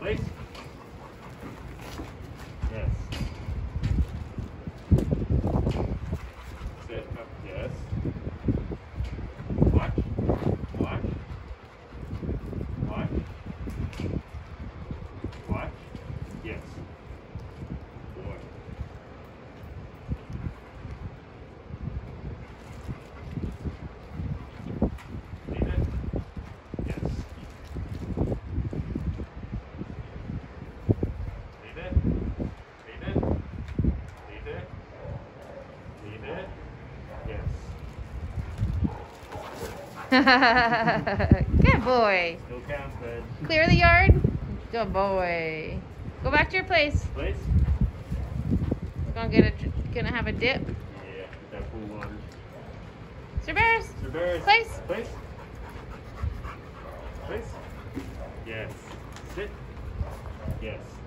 Place. Yes. Sit up. Yes. Watch. Watch. Watch. Watch. Yes. Boy. Leave it. Yes. Leave it. Leave it. Leave it. Leave it. Yes. Good boy. Still counts, bud. Clear the yard. Good boy. Go back to your place. Place. We're gonna have a dip. Yeah, that pool water. Sir Bears. Sir Bears. Place. Place. Place. Yes. Sit. Yes.